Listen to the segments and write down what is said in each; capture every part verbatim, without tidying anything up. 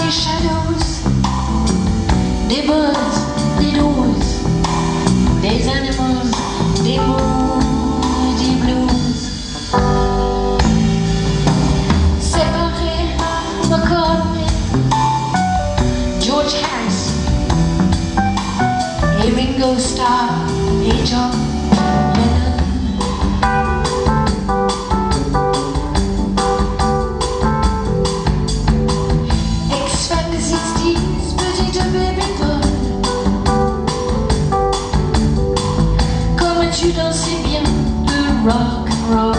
des shadows, des buzz, des doses, des animals, des mots, des blues. Séparés, McCartney, George Harris et Ringo Starr et John Lennon. Tu dansais bien le rock and roll.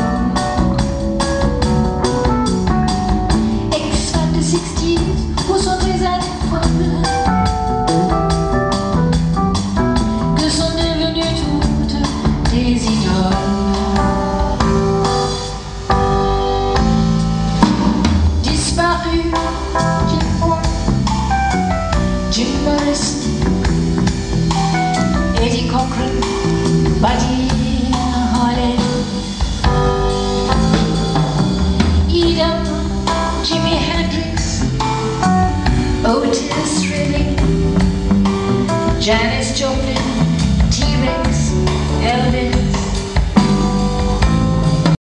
Ex-fans de sixties, où sont tes années folles que sont devenues toutes tes idoles? Disparu, Jim Moore, Jim Morrison, Eddie Cochran, Buddy Holly, Edom, Jimi Hendrix, Otis Redding, Janis Joplin,